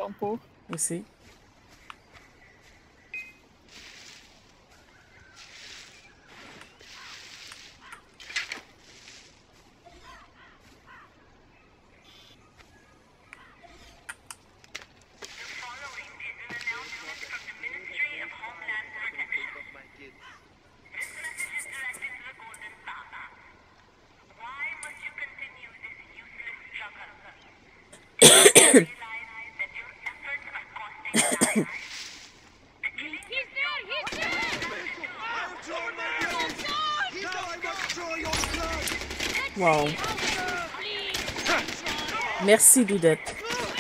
compte pour. Aussi. Wow. Merci, Doudette.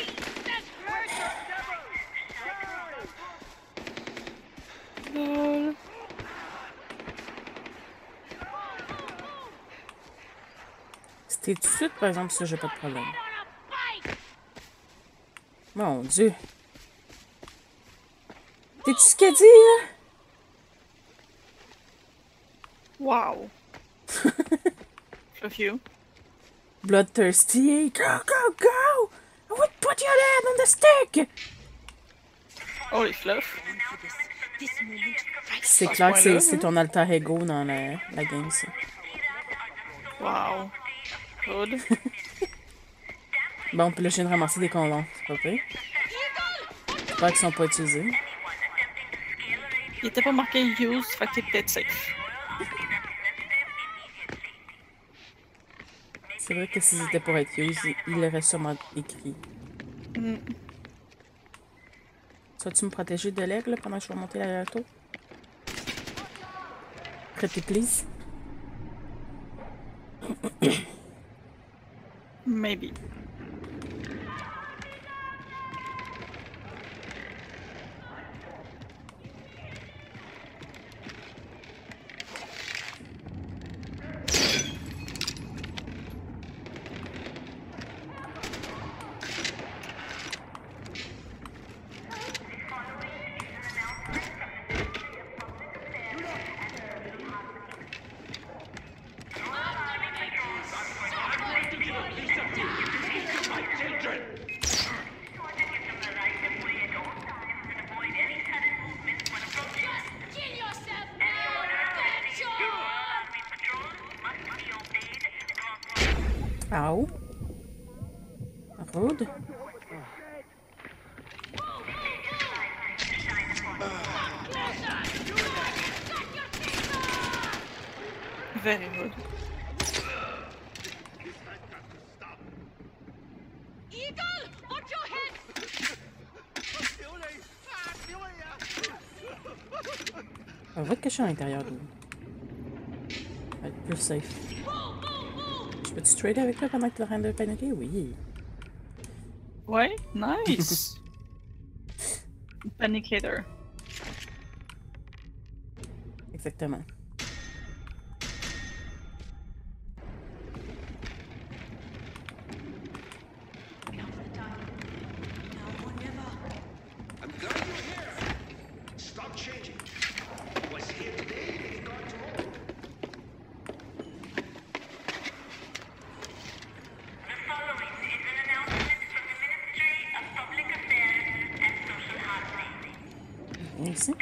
C'était tout de suite, par exemple, ça, j'ai pas de problème. Mon Dieu. T'es-tu ce qu'elle dit, là? Wow. Fuck you. Bloodthirsty. Go, go, go! I would put your head on the stick! Holy fluff. C'est clair que c'est ton alter ego dans la game, ça. Wow. Good. Bon, puis là, je viens de ramasser des condoms. C'est pas pire. J'espère qu'ils sont pas utilisés. Il était pas marqué use, fait qu'il est peut-être safe. C'est vrai que s'ils étaient pour être use, il l'aurait sûrement écrit. Mm. Vas-tu me protéger de l'aigle pendant que je vais monter la tour? Pretty please? Maybe. Ow. Rude. Very good. Eagle, watch your head! On va te cacher à l'intérieur d'où. Va être plus safe. Je peux-tu trader avec toi pendant que tu es en train de paniquer? Oui. Ouais, nice. Panicator. Exactement. Ici.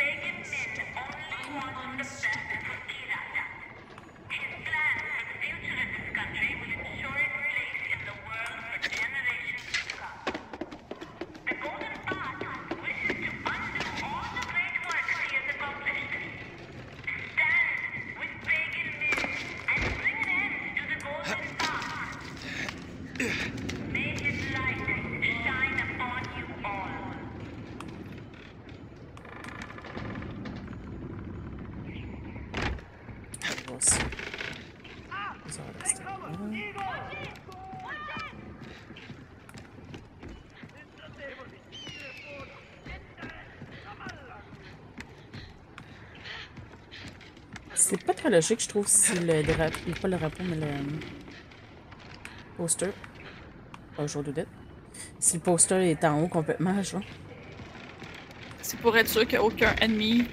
C'est pas très logique, je trouve, si le drapeau, pas le drapeau, mais le poster. Pas jour de dette. Si le poster est en haut complètement, je vois. C'est pour être sûr qu'il n'y a aucun ennemi.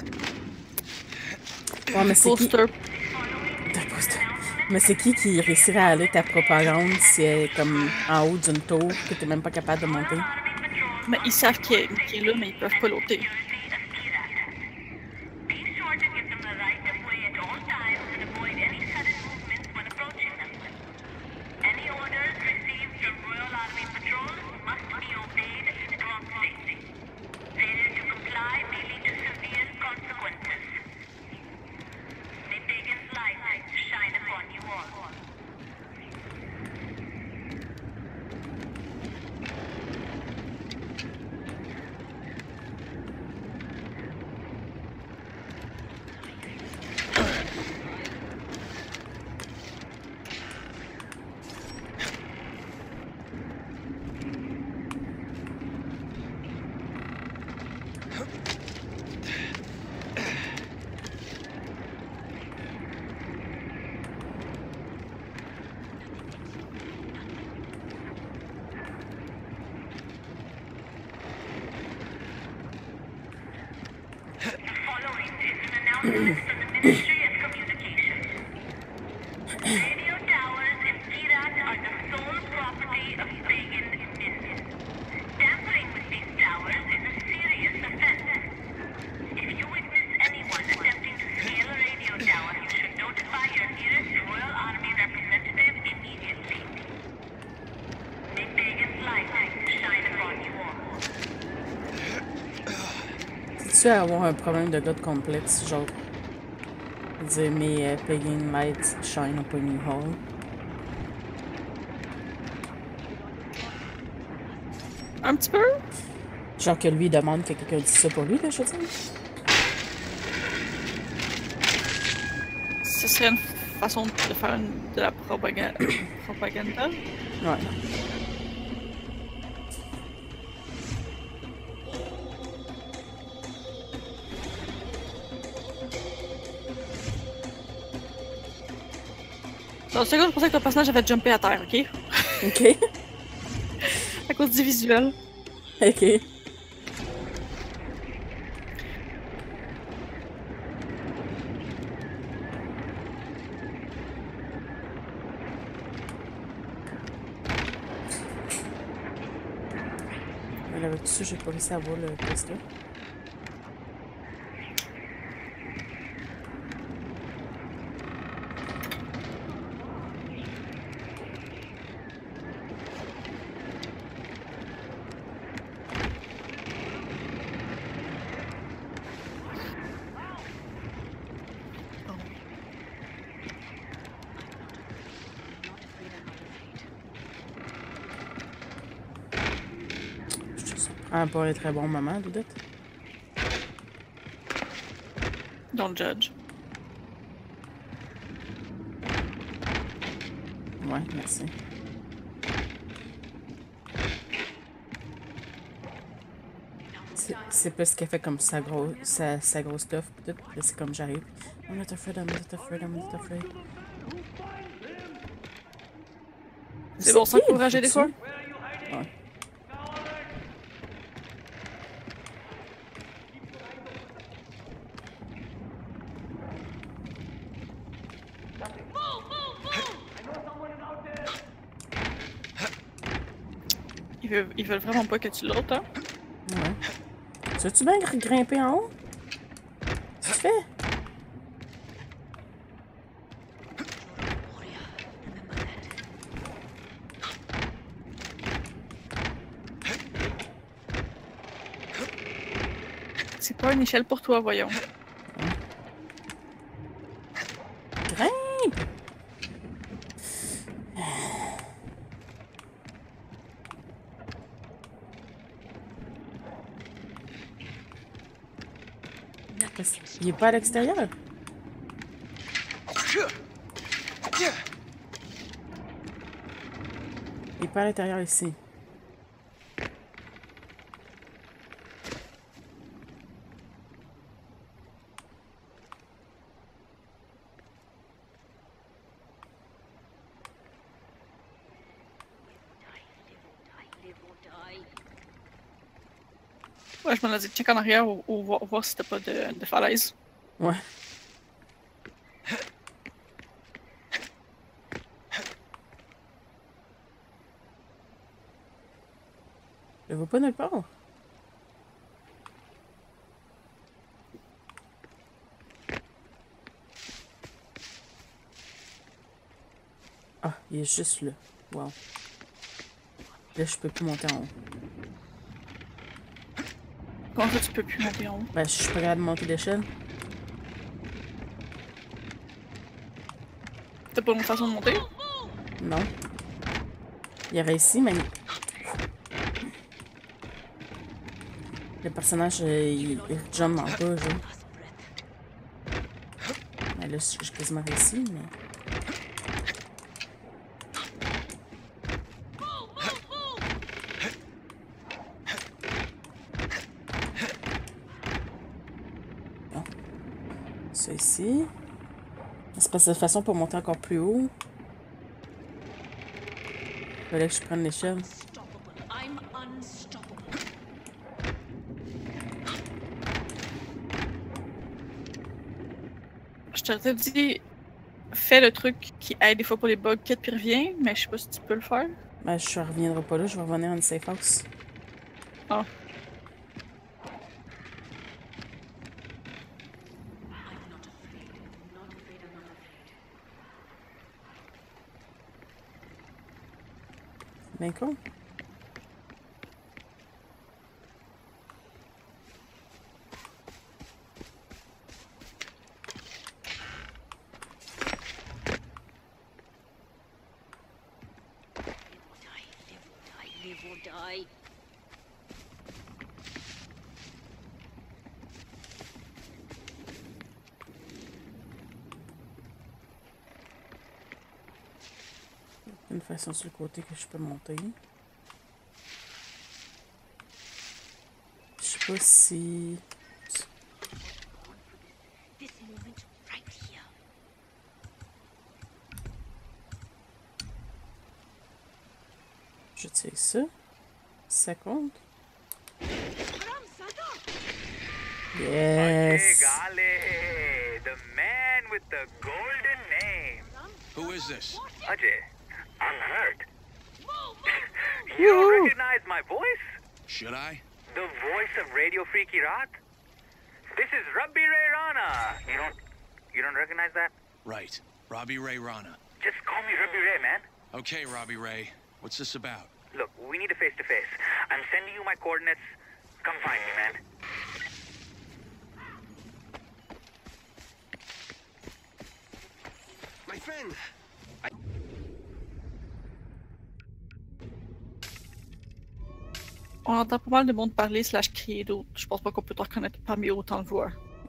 Ouais, mais c'est qui... Poster. Mais c'est qui réussirait à aller ta propagande si elle est comme en haut d'une tour que t'es même pas capable de monter? Mais ils savent qu'il est là, mais ils peuvent pas l'ôter. Be sure to give them the right of way at all times and avoid any sudden movements when approaching them. Any orders received from Royal Army patrols must be obeyed promptly. Failure to comply may lead to severe consequences. May Pagan's light shine upon you all. Following is an announcement from the Ministry of Communications. Radio towers in Kirat are the sole property of Pagan Min. Tampering with these towers is a serious offense. If you witness anyone attempting to scale a radio tower, you should notify your nearest Royal Army representative immediately. May Pagan's light shine upon you all. Tu vas avoir un problème de gars de complexe, genre. Dire mes pagan lights shine upon you all. Un petit peu? Genre que lui demande que quelqu'un dise ça pour lui, là, je veux dire. Ce serait une façon de faire de la propagande. Propaganda? Ouais. Dans ce cas, je pensais que le personnage avait jumpé à terre, ok? Ok. À cause du visuel. Ok. Mais avec tout ça, j'ai pas réussi à voir le poster. Ah, pas un très bon moment, Doudette. Don't judge. Ouais, merci. C'est parce qu'elle fait comme sa grosse stuff, pis tout. Là, c'est comme j'arrive. I'm not afraid, I'm not afraid, I'm not afraid. C'est bon, s'encourager des fois? Ouais. Ils veulent vraiment pas que tu l'ôtes, hein? Ouais. Tu veux-tu bien grimper en haut? Qu'est-ce que tu fais? C'est pas une échelle pour toi, voyons. Grimpe! Il est pas à l'extérieur? Il est pas à l'intérieur ici. Ouais, je m'en ai dit, check en arrière ou voir si t'as pas de falaise. Ouais. Je vois pas nulle part. Ah, il est juste là. Wow. Là, je peux plus monter en haut. Comment ça, tu peux plus monter en haut? Ben, je suis pas capable de monter l'échelle. T'as pas une façon de monter? Non. Il y avait ici, mais... Le personnage, il jump en pas, genre. Ben là, j'ai quasiment réussi, mais... Bon. Ça ici. C'est pas cette façon pour monter encore plus haut. Fallait que je prenne l'échelle. I'm unstoppable. Je t'aurais dit, fais le truc qui aide des fois pour les bugs kits puis reviens, mais je sais pas si tu peux le faire. Ben, je reviendrai pas là, je vais revenir en safe house. Ah. Bien cool. Live or die. Une façon sur le côté que je peux monter. Je sais pas si... This moment right here. Je tire ça. Ça compte. Yes! Gale, the man with the golden name. Who is this? Ajay, I'm hurt. You recognize my voice? Should I? The voice of Radio Freaky Rock? This is Rabbi Ray Rana. You don't recognize that? Right. Robbie Ray Rana. Just call me Rabbi Ray, man. Okay, Robbie Ray. What's this about? Look, we need a face-to-face. I'm sending you my coordinates. Come find me, man. My friend. On entend pas mal de monde parler / crier d'autres. Je pense pas qu'on peut te reconnaître parmi autant de voix.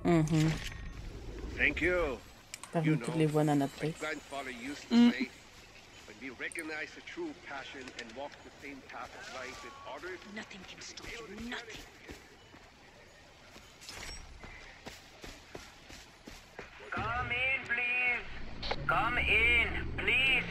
Thank you. Parmi toutes les voix dans notre My tête. grandfather used to say, when we recognize the true passion and walk the same path of life in order, Nothing can stop you. Nothing. Come in, please. Come in, please.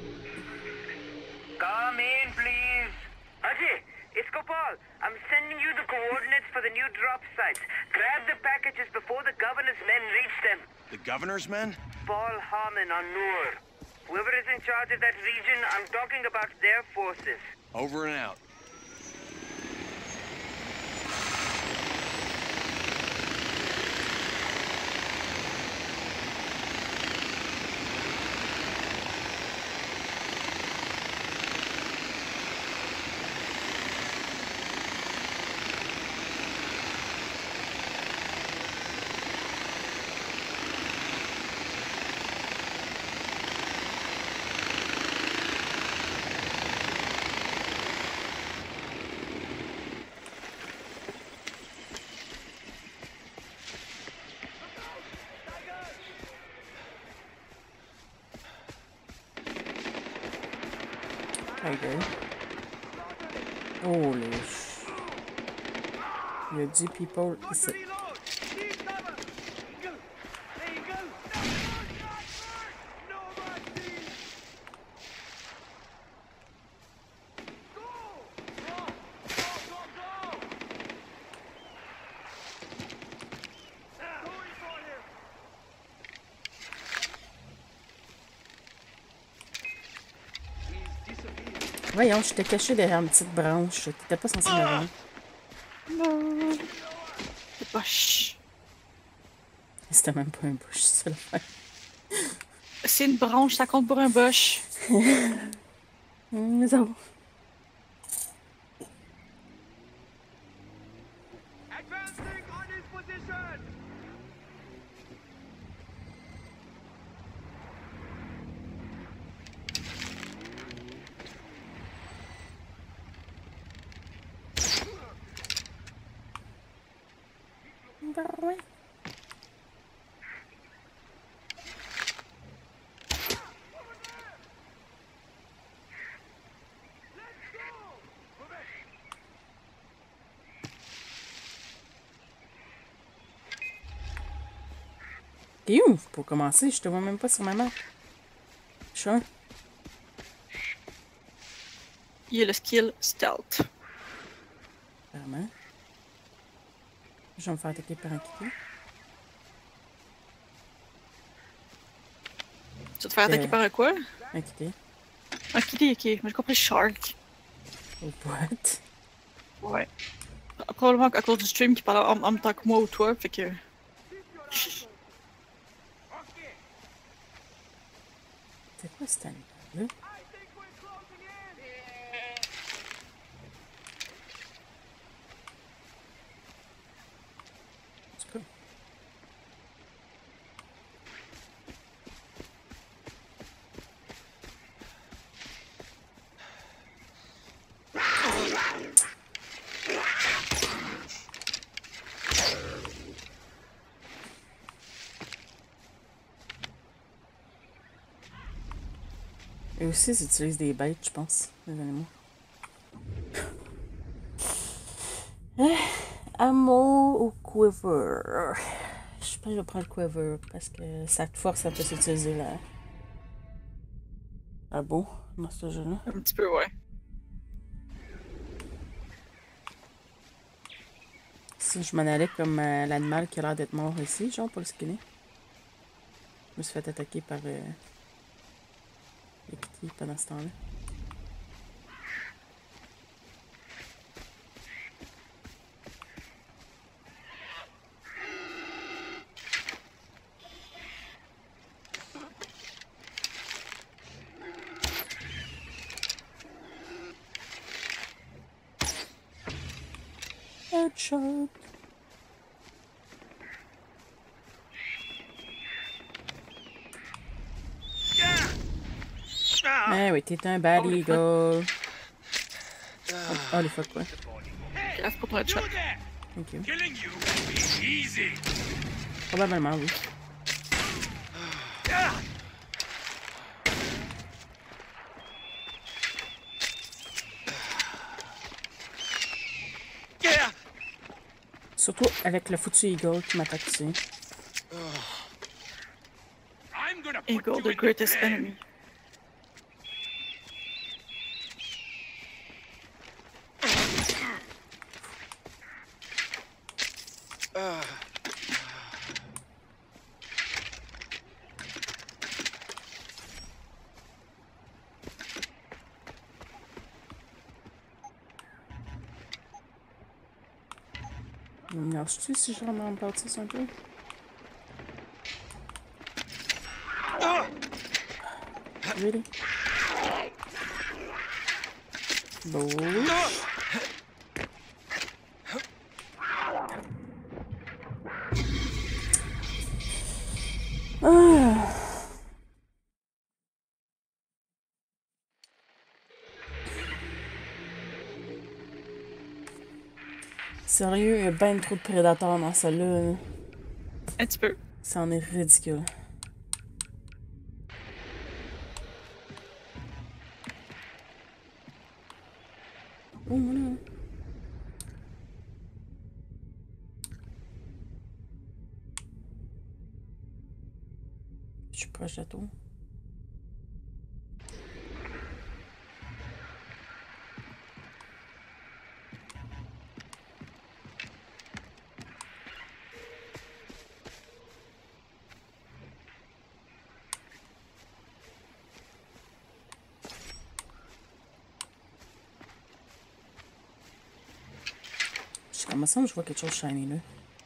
Come in, please. Ajay, it's Gopal. I'm sending you the coordinates for the new drop sites. Grab the packages before the governor's men reach them. The governor's men? Paul Harmon on Noor. Whoever is in charge of that region, I'm talking about their forces. Over and out. Tiger. Holy sh... Il y a 10 people ici. Voyons, je t'ai caché derrière une petite branche. T'étais pas censé me voir. Non. C'est pas ch. C'était même pas un bush, c'est l'affaire. C'est une branche, ça compte pour un bush. Ça va. Advancing on his position! Ben ouais. T'es où? Pour commencer, je te vois même pas sur ma map. Sure. Il y a le skill stealth. Vraiment. Je vais me faire attaquer par un kitty. Tu vas te faire attaquer par un quoi? Un kitty. Un kitty, ok. Mais j'ai compris shark. Ou what? Ouais. Probablement à cause du stream qui parle en même temps que moi ou toi, fait que. C'est quoi cette animal-là? C'est quoi? Eux aussi, ils utilisent des bêtes, je pense, les animaux. Ammo ou quiver? Je pense que je vais prendre le quiver parce que ça te force à plus utiliser la bow dans ce jeu-là. Un petit peu, ouais. Si je m'en allais comme l'animal qui a l'air d'être mort ici, genre pour le skinner. Je me suis fait attaquer par les kitty pendant ce temps-là. Headshot. Eh oui, t'es un bad eagle. Oh, les fuck, quoi. Grave pour ton headshot. Thank you. Killing you will be easy. Probablement, oui. Surtout avec le foutu eagle qui m'attaque ici. I'm gonna put Eagle, you the in greatest the pen. enemy. Il me lâche-tu si je rentre en bâtisse un peu? Really? Bon. Ah. Sérieux, il y a bien trop de prédateurs dans celle-là. Un petit peu. Ça en est ridicule. Oh là. Je suis proche de toi. Ça me semble que je vois quelque chose shiny là.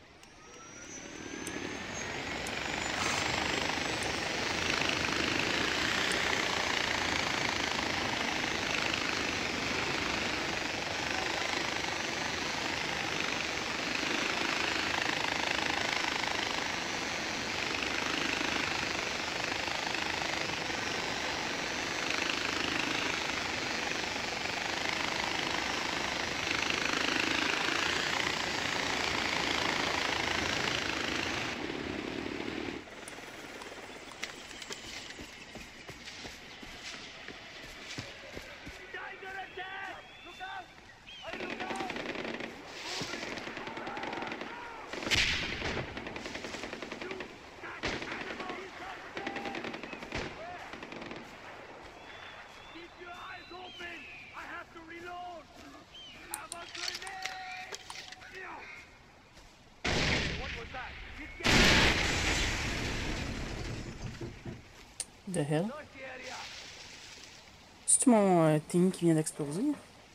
The hell? C'est-tu mon team qui vient d'exploser?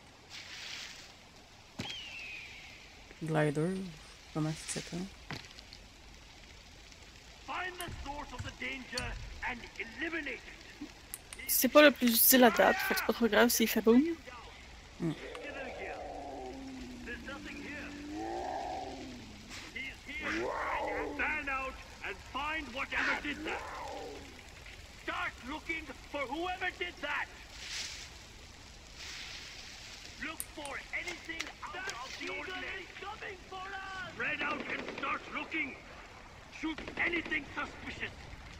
Glider? Comment ça s'appelle? Find the source of the danger and eliminate it. C'est pas le plus utile à date, fait que c'est pas trop grave s'il fait boom. There's nothing here. He's here. Stand out and find whatever did that. Start looking for whoever did that. Look for anything out of the ordinary. Coming for us. Spread out and start looking. Shoot anything suspicious.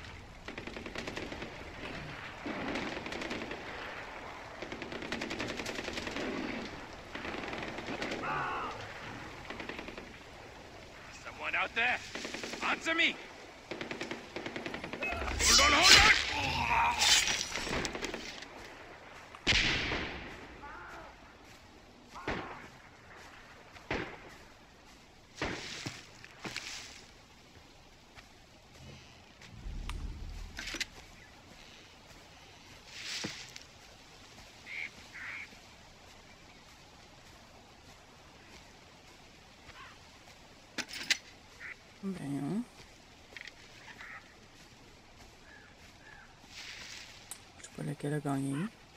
Someone out there? Answer me! Hold on, hold on! Ben. Je sais pas lequel a gagné.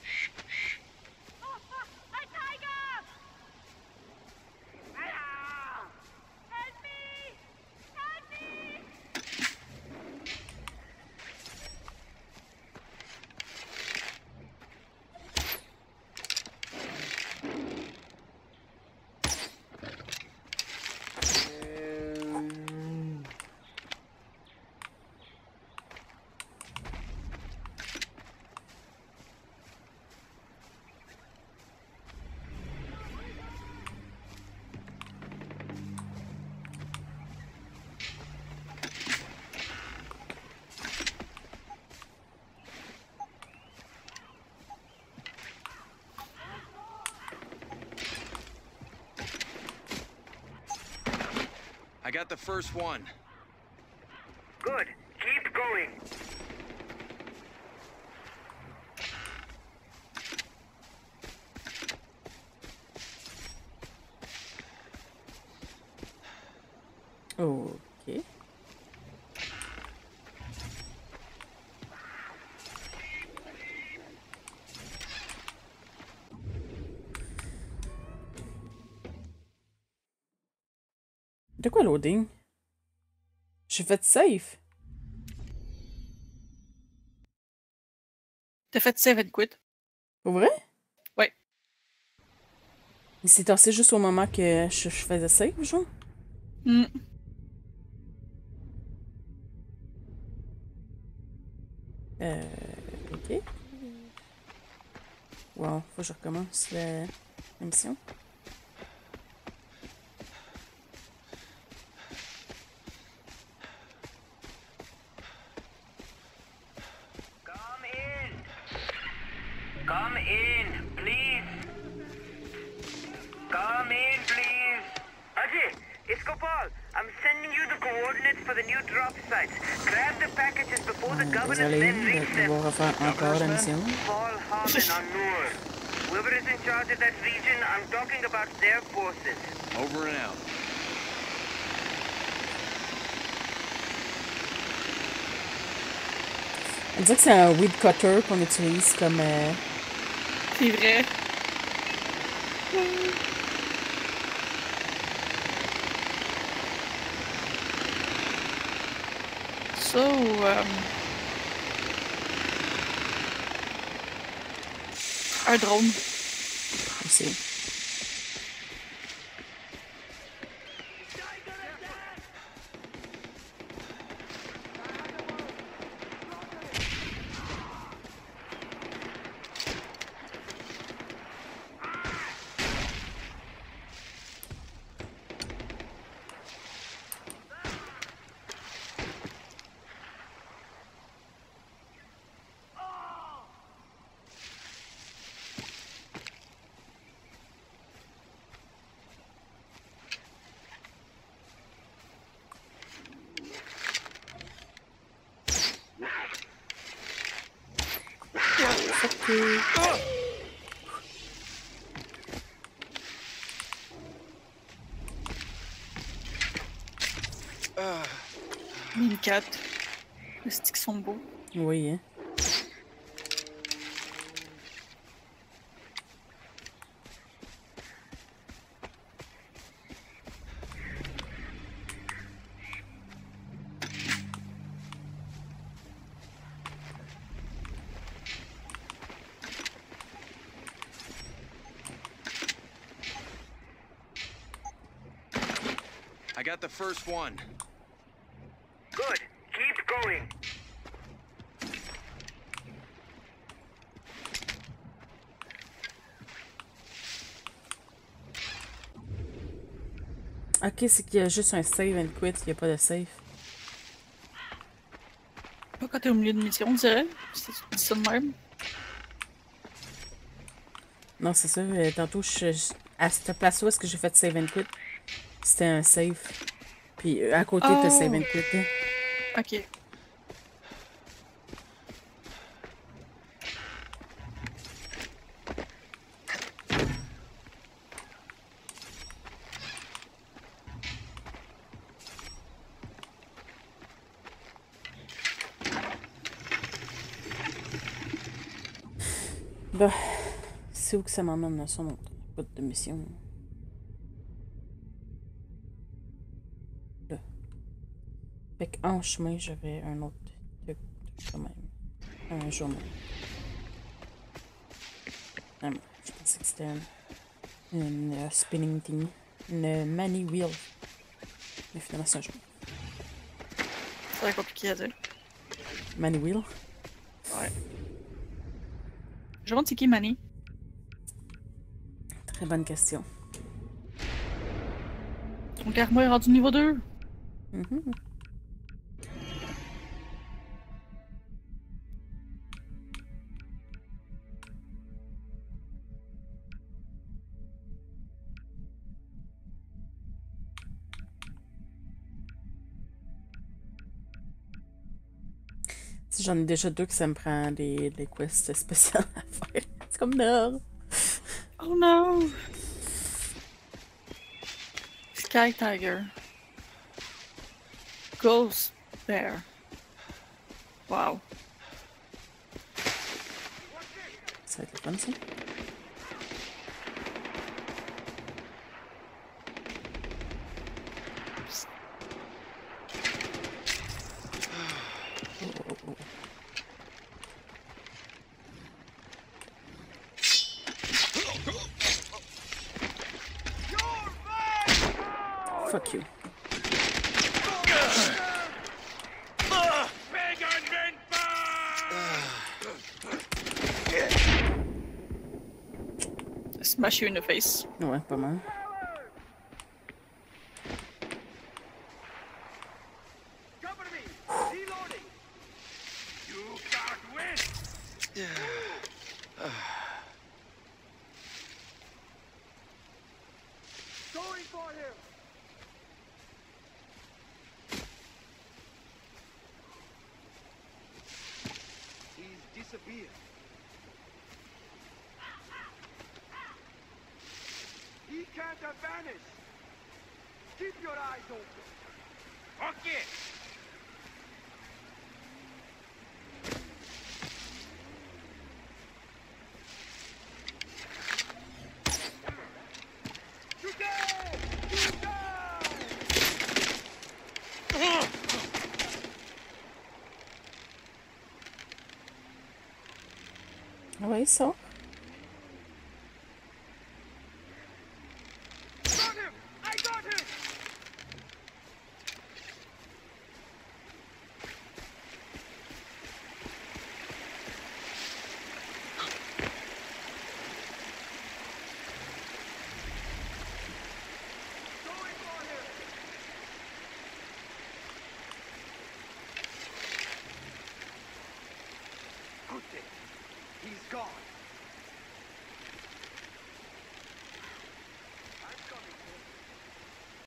I got the first one. Good. Keep going. Ok. De quoi loading? J'ai fait safe. T'as fait save and quit. Pour vrai? Ouais. Il s'est tassé juste au moment que je faisais save, genre? Hmm. Ok. Wow, faut que je recommence la mission. Come in. Come in, please. Come in, please. Ajay, it's Gopal. I'm sending you the coordinates for the new drop sites. Grab the packages before the governor's Désolé men reach de them. devoir refaire encore la mission. Paul Harmon on Noor. Whoever is in charge of that region, I'm talking about their forces. Over and out. On dirait que c'est un weed cutter qu'on utilise comme... C'est vrai. So, un drone. aussi. Mini 4. Les sticks sont beaux. Oui, hein. I got the first one. Good. Keep going. Ok, c'est qu'il y a juste un save and quit, il n'y a pas de save. Pas quand t'es au milieu de mission, on dirait. C'est ça de même. Non, c'est ça. Tantôt, à cette place-là, est-ce que j'ai fait save and quit? C'était un save. Puis à côté, t'as save and quit. Hein. Ok. Bah, c'est où que ça m'emmène dans son route de mission? Là. Fait qu'en chemin, j'avais un autre truc quand même. Un journal. Ah, je pensais que c'était une spinning thing. Une mani wheel. Mais finalement, c'est un journal. C'est compliqué à dire. Mani wheel? Ouais. Je me demande c'est qui Manny? Très bonne question. Ton karma est rendu niveau 2. Mm-hmm. Si j'en ai déjà deux que ça me prend des quests spéciales à faire. C'est comme non. Oh no! Sky Tiger. Ghost Bear. Wow. Ça va être le fun, ça. Fuck you. Smash you in the face. Ouais, pas mal. Cover me! Reloading! You can't win! Going for him! He's disappeared. He can't have vanished! Keep your eyes open. Okay. Oui, ça. Got him! I got him! Going for him! Good thing. He's gone.